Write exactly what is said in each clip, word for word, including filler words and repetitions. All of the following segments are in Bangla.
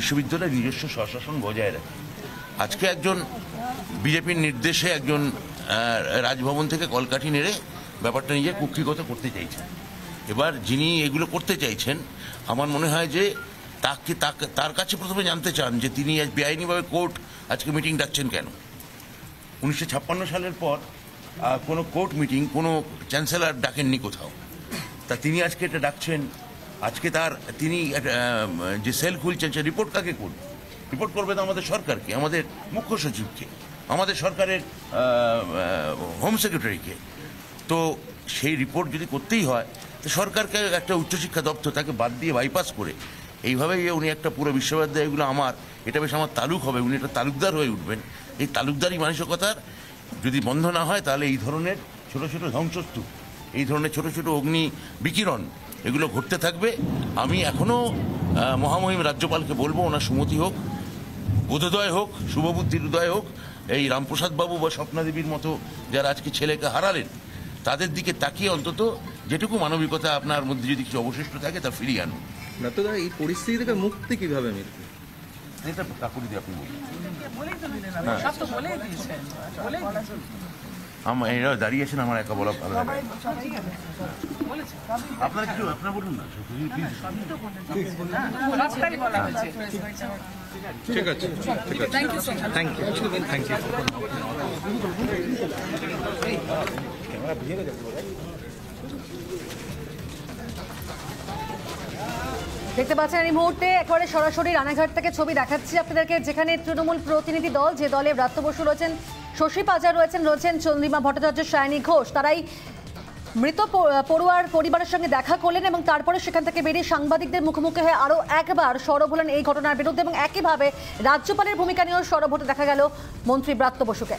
বিশ্ববিদ্যালয় নিজস্ব স্বশাসন বজায় রাখে। আজকে একজন বিজেপির নির্দেশে একজন রাজভবন থেকে কলকাঠি নেড়ে ব্যাপারটা নিজে কুক্ষিগত করতে চাইছেন। এবার যিনি এগুলো করতে চাইছেন, আমার মনে হয় যে তাকে তার কাছে প্রথমে জানতে চান যে তিনি আজ বেআইনিভাবে কোর্ট আজকে মিটিং ডাকছেন কেন। উনিশশো ছাপ্পান্ন সালের পর কোনো কোর্ট মিটিং কোনো চ্যান্সেলর ডাকেননি কোথাও, তা তিনি আজকে এটা ডাকছেন। আজকে তার তিনি যে সেল খুলছেন সে রিপোর্ট কাকে করবে? রিপোর্ট করবে তো আমাদের সরকারকে, আমাদের মুখ্য সচিবকে, আমাদের সরকারের হোম সেক্রেটারিকে। তো সেই রিপোর্ট যদি করতেই হয় তো সরকারকে একটা উচ্চশিক্ষা দপ্তর তাকে বাদ দিয়ে বাইপাস করে এইভাবেই উনি একটা পুরো বিশ্ববিদ্যালয় এগুলো আমার, এটা বেশ আমার তালুক হবে, উনি একটা তালুকদার হয়ে উঠবেন। এই তালুকদারি মানসিকতার যদি বন্ধ না হয় তাহলে এই ধরনের ছোট ছোট ধ্বংসস্তূপ, এই ধরনের ছোট ছোট অগ্নি বিকিরণ এগুলো ঘটতে থাকবে। আমি এখনও মহামহিম রাজ্যপালকে বলবো ওনার সুমতি হোক, বোধোদয় হোক, শুভবুদ্ধির উদয় হোক। এই রামপ্রসাদ বাবু বা স্বপ্নাদেবীর মতো যারা আজকে ছেলেকে হারালেন তাদের দিকে তাকিয়ে অন্তত যেটুকু মানবিকতা আপনার মধ্যে যদি কিছু অবশিষ্ট থাকে তা ফিরিয়ে আনুন। দাদা, এই পরিস্থিতি থেকে মুক্তি কিভাবে মিলবে? এটা কাকুরি দিয়ে আপনি বলুন। আমার এরা দাঁড়িয়ে আছেন, আমার একা বলা ভালো লাগে। আপনারা কিছু আপনারা বলুন না। ঠিক আছে, ঠিক আছে, থ্যাংক ইউ থ্যাংক ইউ দেখতে পাচ্ছেন এই মুহূর্তে একেবারে সরাসরি রানাঘাট থেকে ছবি দেখাচ্ছি আপনাদেরকে, যেখানে তৃণমূল প্রতিনিধি দল, যে দলে ব্রাত্য বসু রয়েছেন, শশী পাজার রয়েছেন, রয়েছেন চন্দ্রিমা ভট্টাচার্য, সায়নী ঘোষ, তারাই মৃত পড়ুয়ার পরিবারের সঙ্গে দেখা করলেন এবং তারপরে সেখান থেকে বেরিয়ে সাংবাদিকদের মুখোমুখি হয়ে আরও একবার সরব হলেন এই ঘটনার বিরুদ্ধে এবং একইভাবে রাজ্যপালের ভূমিকা নিয়েও সরব হতে দেখা গেল মন্ত্রী ব্রাত্য বসুকে।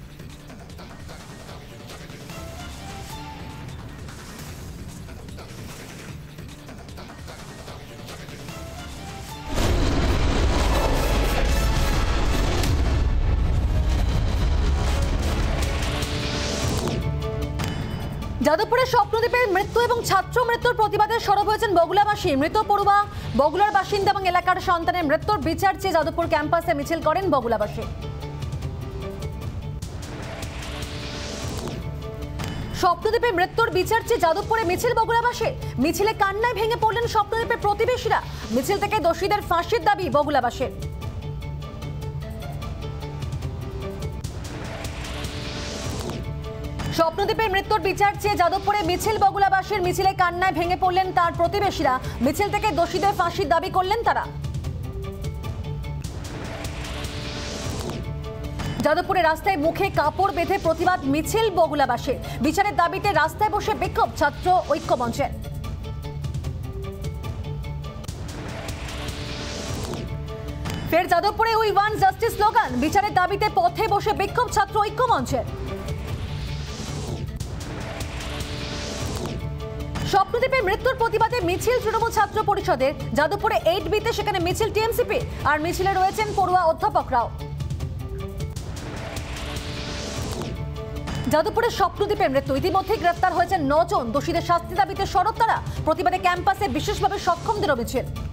যাদবপুরের স্বপ্নদ্বীপের মৃত্যু এবং ছাত্র মৃত্যুর প্রতিবাদে সরব হয়েছেন বগুলাবাসী। মৃত পড়ুয়া বগুলার বাসিন্দা এবং এলাকার সন্তানের মৃত্যুর বিচার চেয়ে যাদবপুর ক্যাম্পাসে মিছিল করেন বগুলাবাসী। স্বপ্নদ্বীপের মৃত্যুর বিচার চেয়ে যাদবপুরে মিছিল বগুলাবাসী। মিছিলে কান্নায় ভেঙে পড়লেন স্বপ্নদ্বীপের প্রতিবেশীরা। মিছিল থেকে দোষীদের ফাঁসির দাবি বগুলাবাসীর। স্বপ্নদ্বীপের মৃত্যুর বিচার চেয়ে যাদবপুরে মিছিল বগুলাবাসীর। মিছিলে কান্নায় ভেঙে পড়লেন তার প্রতিবেশীরা। মিছিল থেকে দোষীদের ফাঁসির দাবি করলেন তারা। যাদবপুরে রাস্তায় মুখে কাপড় বেঁধে প্রতিবাদ মিছিল বগুলাবাসীর। বিচারের দাবিতে রাস্তায় বসে বিক্ষোভ ছাত্র ঐক্য মঞ্চের। ফের যাদবপুরে উই ওয়ান্ট জাস্টিস স্লোগান। বিচারের দাবিতে পথে বসে বিক্ষোভ ছাত্র ঐক্য মঞ্চের। স্বপ্নদ্বীপের মৃত্যুর প্রতিবাদে মিছিল তৃণমূল ছাত্র পরিষদের। যাদবপুরে এইট বিতে সেখানে মিছিল টিএমসিপি আর মিছিলে রয়েছেন পড়ুয়া অধ্যাপকরাও। যাদবপুরের স্বপ্নদ্বীপের মৃত্যু, ইতিমধ্যে গ্রেফতার হয়েছেন নজন। দোষীদের শাস্তি দাবিতে সরব তারা। প্রতিবাদে ক্যাম্পাসে বিশেষভাবে সক্ষমদের মিছিল।